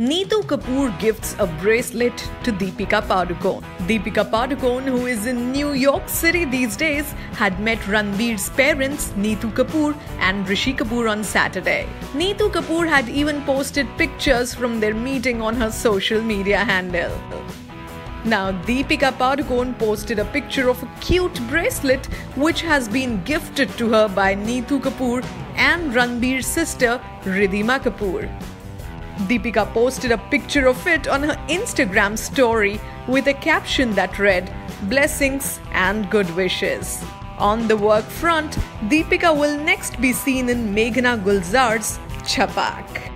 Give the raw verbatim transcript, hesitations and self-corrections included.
Neetu Kapoor gifts a bracelet to Deepika Padukone. Deepika Padukone, who is in New York City these days, had met Ranbir's parents, Neetu Kapoor and Rishi Kapoor, on Saturday. Neetu Kapoor had even posted pictures from their meeting on her social media handle. Now, Deepika Padukone posted a picture of a cute bracelet which has been gifted to her by Neetu Kapoor and Ranbir's sister, Riddhima Kapoor. Deepika posted a picture of it on her Instagram story with a caption that read, "Blessings and good wishes." On the work front, Deepika will next be seen in Meghna Gulzar's Chhapaak.